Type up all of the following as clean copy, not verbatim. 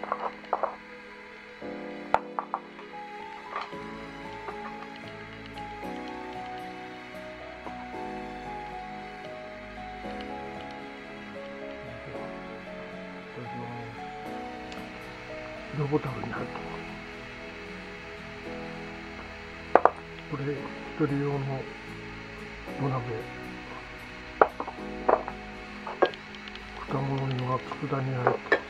色ボタルに入ってます。これ一人用の土鍋。蓋物には佃煮が入ってます。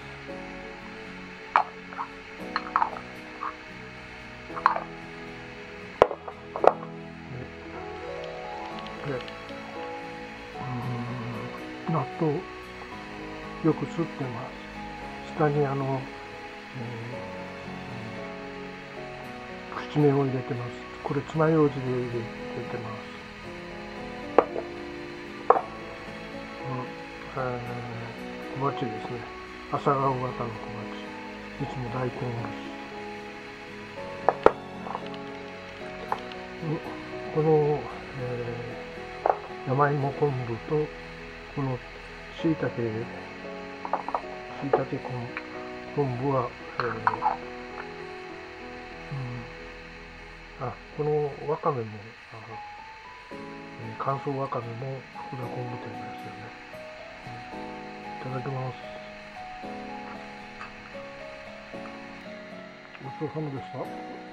で、納豆よく吸ってます。下に七味を入れてます。これ爪楊枝で入れてます。小鉢ですね。朝顔型の小鉢。いつも大根おろし。この、山芋昆布とこのしいたけ昆布は、このわかめも乾燥わかめも福田昆布店ですよね。いただきます。ごちそうさまでした。